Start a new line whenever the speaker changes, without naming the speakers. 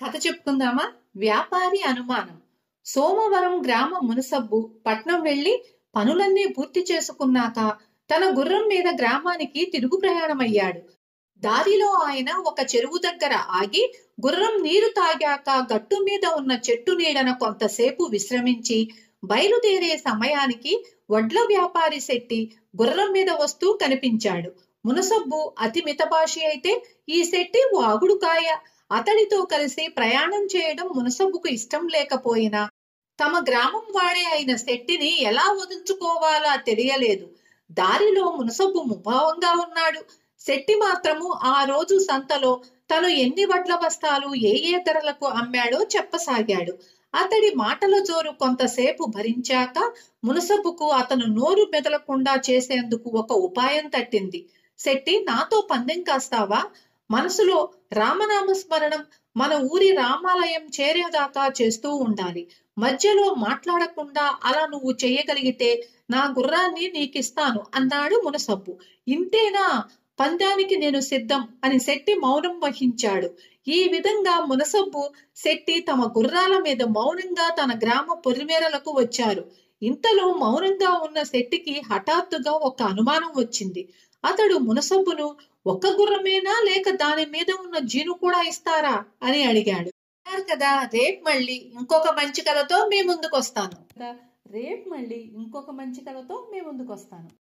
కథ చెప్పుకుందామా? వ్యాపారి అనుమానం. సోమవరం గ్రామ మునసబ్బు పట్నం వెళ్లి పనులన్నీ పూర్తి చేసుకున్నాక తన గుర్రం మీద గ్రామానికి తిరుగు ప్రయాణమయ్యాడు. దారిలో ఆయన ఒక చెరువు దగ్గర ఆగి గుర్రం నీరు తాగాక గట్టు మీద ఉన్న చెట్టు నీడన కొంతసేపు విశ్రమించి బయలుదేరే సమయానికి వడ్ల వ్యాపారి శెట్టి గుర్రం మీద వస్తూ కనిపించాడు. మునసబ్బు అతి మితభాషి అయితే ఈ శెట్టి వాగుడుకాయ. అతడితో కలిసి ప్రయాణం చేయడం మునసబ్బుకు ఇష్టం లేకపోయినా తమ గ్రామం వాడే అయిన శెట్టిని ఎలా వదులుచుకోవాలా తెలియలేదు. దారిలో మునసబ్బు ముభావంగా ఉన్నాడు. శెట్టి మాత్రము ఆ రోజు సంతలో తను ఎన్ని వడ్ల బస్తాలు ఏ ధరలకు అమ్మాడో చెప్పసాగాడు. అతడి మాటల జోరు కొంతసేపు భరించాక మునసబ్బుకు అతను నోరు మెదలకుండా చేసేందుకు ఒక ఉపాయం తట్టింది. శెట్టి, నాతో పందెం కాస్తావా? మనసులో రామనామ స్మరణం మన ఊరి రామాలయం చేరేదాకా చేస్తూ ఉండాలి. మధ్యలో మాట్లాడకుండా అలా నువ్వు చెయ్యగలిగితే నా గుర్రాన్ని నీకిస్తాను అన్నాడు మునసబ్బు. ఇంతేనా? పందానికి నేను సిద్ధం అని శెట్టి మౌనం వహించాడు. ఈ విధంగా మునసబ్బు శెట్టి తమ గుర్రాల మీద మౌనంగా తన గ్రామ పొలిమేరలకు వచ్చారు. ఇంతలో మౌనంగా ఉన్న శెట్టికి హఠాత్తుగా ఒక అనుమానం వచ్చింది. అతడు మునసబ్బును ఒక్క గుర్రమేనా లేక దాని మీద ఉన్న జీను కూడా ఇస్తారా అని అడిగాడు. కదా, రేపు మళ్ళీ ఇంకొక మంచి కథతో మీ ముందుకు వస్తాను.